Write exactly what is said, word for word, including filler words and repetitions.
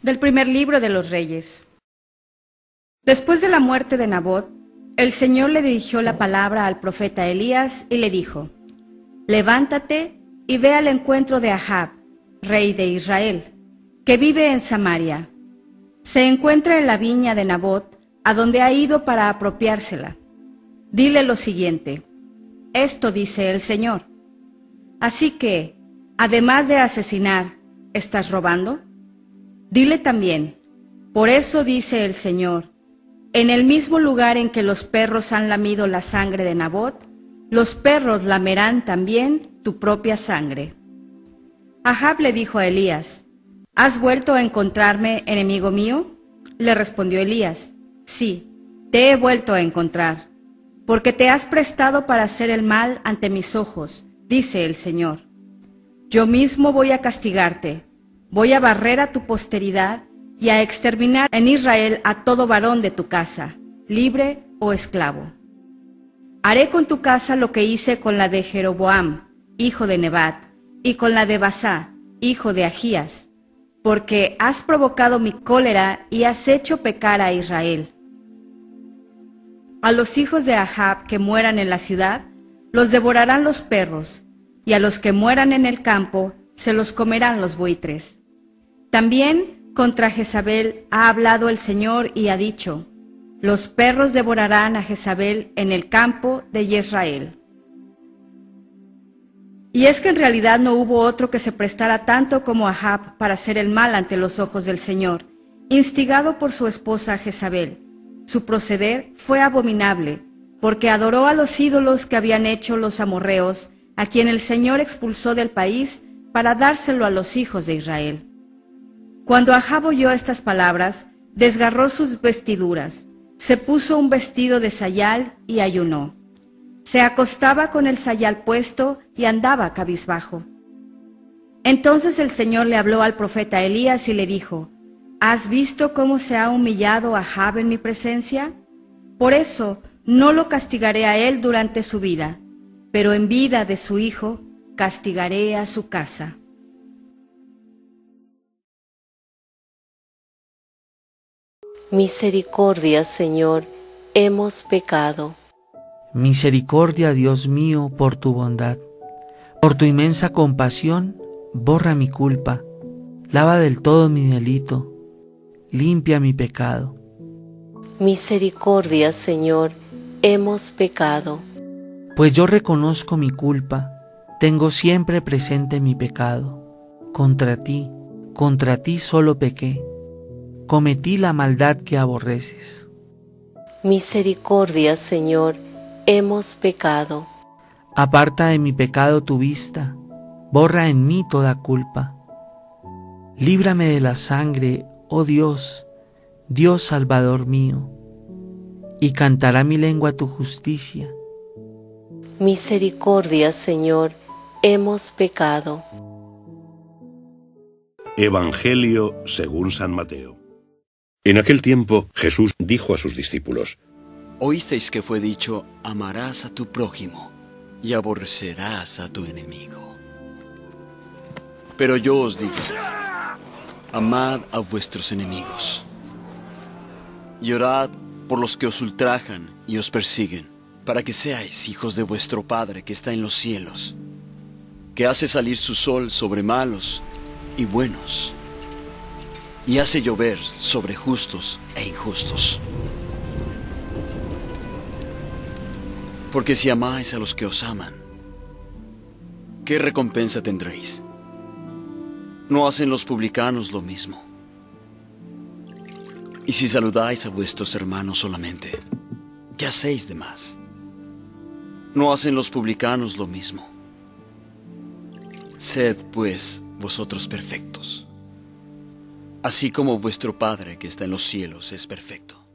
Del primer libro de los Reyes. Después de la muerte de Nabot, el Señor le dirigió la palabra al profeta Elías y le dijo: Levántate y ve al encuentro de Ahab, rey de Israel, que vive en Samaria. Se encuentra en la viña de Nabot, a donde ha ido para apropiársela. Dile lo siguiente: esto dice el Señor. Así que, además de asesinar, ¿estás robando? Dile también: por eso dice el Señor, en el mismo lugar en que los perros han lamido la sangre de Nabot, los perros lamerán también tu propia sangre. Ahab le dijo a Elías: ¿has vuelto a encontrarme, enemigo mío? Le respondió Elías: sí, te he vuelto a encontrar, porque te has prestado para hacer el mal ante mis ojos, dice el Señor. Yo mismo voy a castigarte, voy a barrer a tu posteridad y a exterminar en Israel a todo varón de tu casa, libre o esclavo. Haré con tu casa lo que hice con la de Jeroboam, hijo de Nebat, y con la de Basá, hijo de Ahías, porque has provocado mi cólera y has hecho pecar a Israel. A los hijos de Ahab que mueran en la ciudad, los devorarán los perros, y a los que mueran en el campo, se los comerán los buitres. También contra Jezabel ha hablado el Señor y ha dicho: los perros devorarán a Jezabel en el campo de Jezreel. Y es que en realidad no hubo otro que se prestara tanto como Ahab para hacer el mal ante los ojos del Señor, instigado por su esposa Jezabel. Su proceder fue abominable, porque adoró a los ídolos que habían hecho los amorreos, a quien el Señor expulsó del país para dárselo a los hijos de Israel. Cuando Ahab oyó estas palabras, desgarró sus vestiduras, se puso un vestido de sayal y ayunó. Se acostaba con el sayal puesto y andaba cabizbajo. Entonces el Señor le habló al profeta Elías y le dijo: ¿has visto cómo se ha humillado Ahab en mi presencia? Por eso no lo castigaré a él durante su vida, pero en vida de su hijo castigaré a su casa. Misericordia, Señor, hemos pecado. Misericordia, Dios mío, por tu bondad. Por tu inmensa compasión, borra mi culpa, lava del todo mi delito, limpia mi pecado. Misericordia, Señor, hemos pecado. Pues yo reconozco mi culpa, tengo siempre presente mi pecado. Contra ti, contra ti solo pequé, cometí la maldad que aborreces. Misericordia, Señor, hemos pecado. Aparta de mi pecado tu vista, borra en mí toda culpa. Líbrame de la sangre, oh Dios, Dios Salvador mío, y cantará mi lengua tu justicia. Misericordia, Señor, hemos pecado. Evangelio según San Mateo. En aquel tiempo Jesús dijo a sus discípulos: Oísteis que fue dicho: amarás a tu prójimo y aborrecerás a tu enemigo. Pero yo os digo: amad a vuestros enemigos, y orad por los que os ultrajan y os persiguen, para que seáis hijos de vuestro Padre que está en los cielos, que hace salir su sol sobre malos y buenos, y hace llover sobre justos e injustos. Porque si amáis a los que os aman, ¿qué recompensa tendréis? ¿No hacen los publicanos lo mismo? Y si saludáis a vuestros hermanos solamente, ¿qué hacéis de más? ¿No hacen los publicanos lo mismo? Sed, pues, vosotros perfectos, así como vuestro Padre que está en los cielos es perfecto.